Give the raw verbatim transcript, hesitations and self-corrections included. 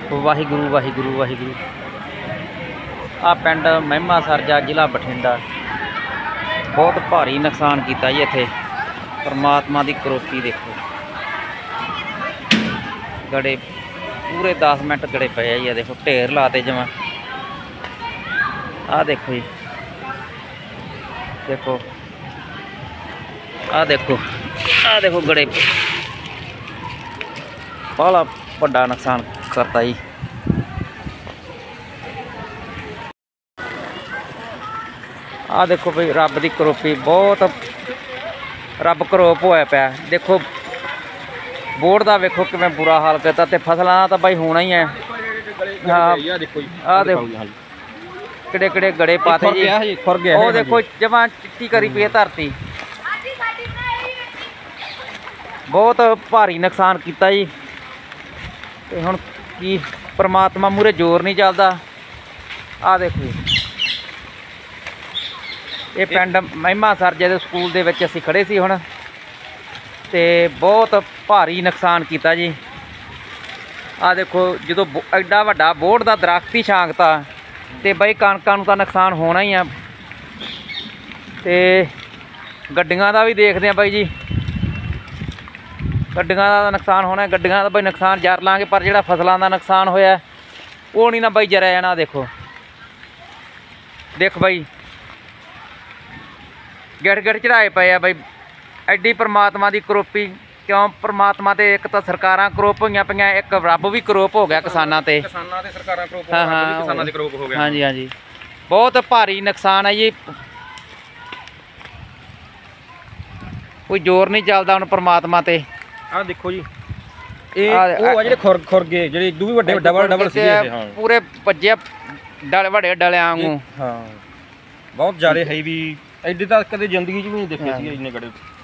वाहिगुरू वाहिगुरू वाहिगुरू। आ पिंड महिमा सरजा जिला बठिंडा बहुत भारी नुकसान किया जी इत्थे। परमात्मा की करोपी देखो, गड़े पूरे दस मिनट गड़े पे जी। देखो ढेर लाते जमा। आ देखो जी, देखो आ देखो आ देखो गड़े बड़ा बड़ा नुकसान करता जी। आ देखो भाई रब की करोपी बहुत, रब करोप होया पाया। देखो बोर्ड का वेखो किवें बुरा हाल करता, तो फसलों का तो भाई होना ही है। हाँ आ देखो किड़े किड़े गड़े पाते जी। वो देखो जमा चिट्टी करी पई है धरती। बहुत भारी नुकसान किया जी। ते हुण की परमात्मा मूहरे जोर नहीं चलता। आ देखो ये पिंड महिमा सरजे दे स्कूल दे विच असीं खड़े सी हुण, ते बहुत भारी नुकसान किया जी। आ देखो जो एडा वड्डा बोर्ड का दरख्त ही छांगता, तो बई कणकां नूं तां नुकसान होना ही है। ते गड्डियां का भी देखते हैं बाई जी, गड्डियां का नुकसान होना है। गड्डियां का बई नुकसान जर लांगे, पर जिहड़ा फसलों का नुकसान होया वो नहीं ना बई जरिया जाना। देखो देख बई गिड़ गिड़ चढ़ाए पे बई। एडी परमात्मा की करोपी क्यों? परमात्मा ते एक तो सरकारां करोप होईयां पईयां, एक रब भी करोप हो गया किसानां ते। हाँ हाँ हाँ जी हाँ जी, बहुत भारी नुकसान है जी। कोई जोर नहीं चलता हुण परमात्मा ते। आ देखो जी ਇਹ ਉਹ ਆ ਜਿਹੜੇ ਖੁਰ ਖੁਰ ਗਏ, ਜਿਹੜੇ ਇਦੋਂ ਵੀ ਵੱਡੇ ਡਬਲ ਡਬਲ ਸੀ ਇਹ। ਹਾਂ ਪੂਰੇ ਵੱਜੇ ਡਲ ਵੱਡੇ ਡਲਿਆਂ ਵਾਂਗੂ। ਹਾਂ ਬਹੁਤ ਜ਼ਿਆਦਾ ਹੈਵੀ, ਐਡੇ ਤਾਂ ਕਦੇ ਜ਼ਿੰਦਗੀ 'ਚ ਵੀ ਨਹੀਂ ਦੇਖੇ ਸੀ ਇੰਨੇ ਗੜੇ।